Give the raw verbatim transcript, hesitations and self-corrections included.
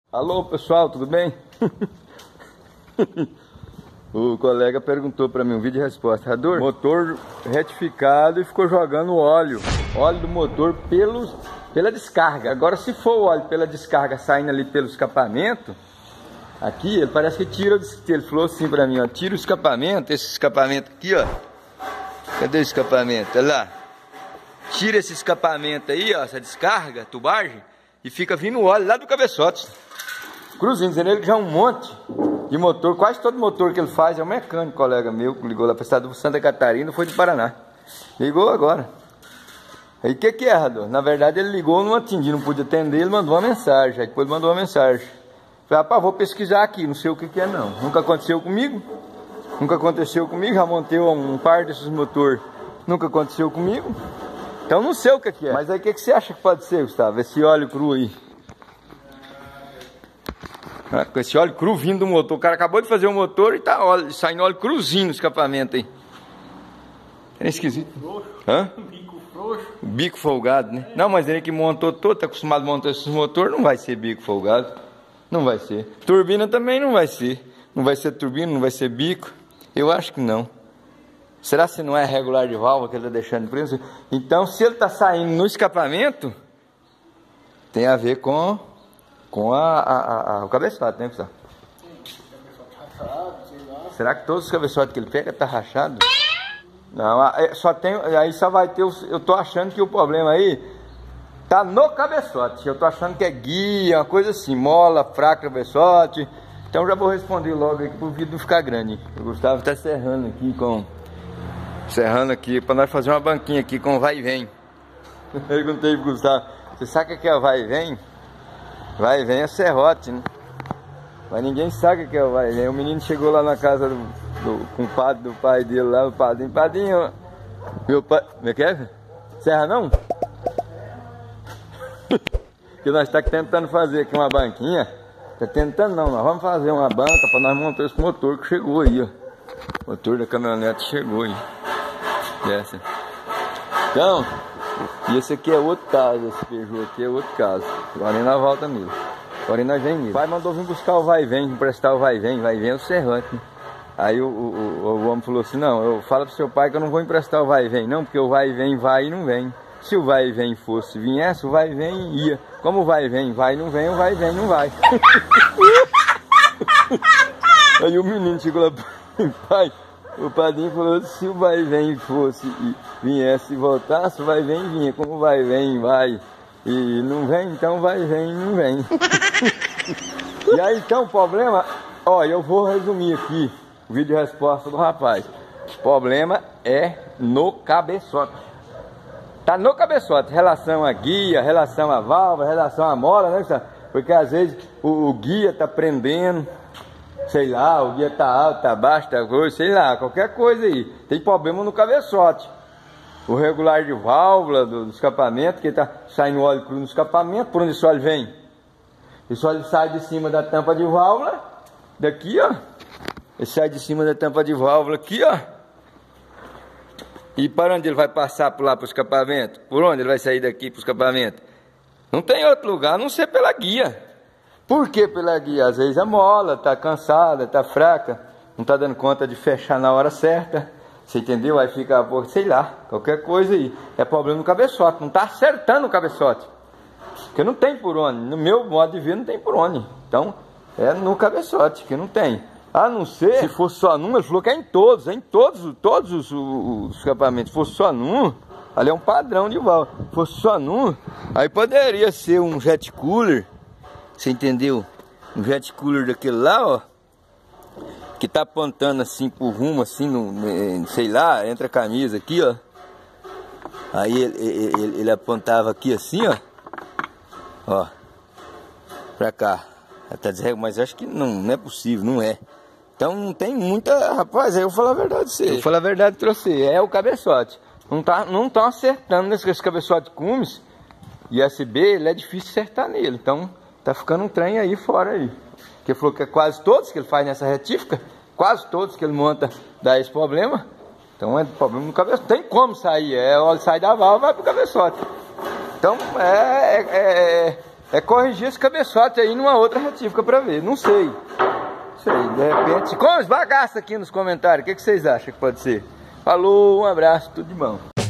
Alô pessoal, tudo bem? O colega perguntou para mim um vídeo de resposta. Rador, motor retificado e ficou jogando óleo Óleo do motor pelos, pela descarga. Agora se for o óleo pela descarga saindo ali pelo escapamento, aqui ele parece que tira. Ele falou assim para mim, ó, tira o escapamento. Esse escapamento aqui, ó. Cadê o escapamento? Olha lá. Tira esse escapamento aí, ó, essa descarga, tubagem, e fica vindo óleo lá do cabeçote. Cruzinho, dizendo ele que já é um monte de motor, quase todo motor que ele faz é um mecânico, colega meu, que ligou lá para o estado de Santa Catarina, foi de Paraná. Ligou agora. Aí o que que é, Rador? Na verdade ele ligou, não atendi, não pude atender, ele mandou uma mensagem. Aí depois ele mandou uma mensagem. Falei, rapaz, vou pesquisar aqui, não sei o que que é não. Nunca aconteceu comigo, nunca aconteceu comigo, já montei um par desses motor, nunca aconteceu comigo. Então não sei o que que é. Mas aí o que que você acha que pode ser, Gustavo, esse óleo cru aí? Com esse óleo cru vindo do motor. O cara acabou de fazer o motor e tá óleo, saindo óleo cruzinho no escapamento aí. É esquisito. Frouxo. Hã? Bico frouxo. Bico folgado, né? É. Não, mas ele que montou todo, tá acostumado a montar esses motores, não vai ser bico folgado. Não vai ser. Turbina também não vai ser. Não vai ser turbina, não vai ser bico. Eu acho que não. Será que não é regular de válvula que ele tá deixando preso? Então, se ele tá saindo no escapamento, tem a ver com... Com a, a, a, a, o cabeçote, né, pessoal? Sim, cabeçote rachado, sei lá. Será que todos os cabeçotes que ele pega tá rachado? Não, só tem. Aí só vai ter. Eu tô achando que o problema aí tá no cabeçote. Eu tô achando que é guia, uma coisa assim, mola, fraca, cabeçote. Então já vou responder logo aqui pro vídeo não ficar grande. O Gustavo tá serrando aqui com. Serrando aqui pra nós fazer uma banquinha aqui com vai e vem. Perguntei pro Gustavo, você sabe o que é vai e vem? Vai e vem é serrote, né? Mas ninguém sabe o que é o vai e vem. O menino chegou lá na casa do, do compadre do pai dele lá, o padrinho. Padrinho, meu pai... Como é que é? Serra não? Que nós estamos tentando fazer aqui uma banquinha. Tá tentando não, nós vamos fazer uma banca para nós montar esse motor que chegou aí, ó. O motor da caminhonete chegou aí. Essa. Então... E esse aqui é outro caso, esse Peugeot aqui é outro caso. Agora nem na volta mesmo. Agora nós vem mesmo. O pai mandou vir buscar o vai e vem, emprestar o vai e vem, vai e vem é o serrante, né? Aí o, o, o, o homem falou assim, não, eu falo pro seu pai que eu não vou emprestar o vai e vem, não, porque o vai e vem vai e não vem. Se o vai e vem fosse, viesse, o vai e vem ia. Como o vai e vem vai e não vem, o vai e vem não vai. Aí o menino chegou lá, pai... O padrinho falou, se o vai e vem fosse e viesse e voltasse, o vai e vem vinha. Como o vai e vem vai e não vem, então vai e vem não vem. E aí então o problema, ó, eu vou resumir aqui o vídeo de resposta do rapaz. O problema é no cabeçote. Tá no cabeçote, relação a guia, relação a válvula, relação a mola, né? Porque às vezes o, o guia tá prendendo. Sei lá, o guia tá alto, tá baixo, tá coisa, sei lá, qualquer coisa aí. Tem problema no cabeçote. O regular de válvula do, do escapamento, que tá saindo óleo cru no escapamento, por onde esse óleo vem? Esse óleo sai de cima da tampa de válvula, daqui, ó. Ele sai de cima da tampa de válvula aqui, ó. E para onde ele vai passar por lá pro escapamento? Por onde ele vai sair daqui pro escapamento? Não tem outro lugar, a não ser pela guia. Por que pela guia? Às vezes a mola está cansada, está fraca, não está dando conta de fechar na hora certa. Você entendeu? Aí fica, sei lá, qualquer coisa aí. É problema no cabeçote, não está acertando o cabeçote. Porque não tem por onde. No meu modo de ver não tem por onde. Então é no cabeçote que não tem. A não ser, se fosse só num, ele falou que é em todos, é em todos, todos os, os, os escapamentos. Se fosse só num, ali é um padrão de válvula. Se fosse só num, aí poderia ser um jet cooler. Você entendeu? Um jet cooler daquele lá, ó. Que tá apontando assim pro rumo, assim, no, sei lá, entre a camisa aqui, ó. Aí ele, ele, ele apontava aqui assim, ó. Ó. Pra cá. Tá desregulado, mas acho que não, não é possível, não é. Então não tem muita... Rapaz, aí eu vou falar a verdade pra você. Eu vou falar a verdade pra você. É o cabeçote. Não tá, não tá acertando nesse cabeçote Cummins. E S B, ele é difícil acertar nele. Então... Tá ficando um trem aí fora aí. Que ele falou que é quase todos que ele faz nessa retífica, quase todos que ele monta dá esse problema. Então é problema no cabeçote. Tem como sair, é óleo sai da válvula, vai pro cabeçote. Então é, é, é corrigir esse cabeçote aí numa outra retífica pra ver. Não sei. Não sei, de repente... Como esbagaça aqui nos comentários. O que, que vocês acham que pode ser? Falou, um abraço, tudo de bom.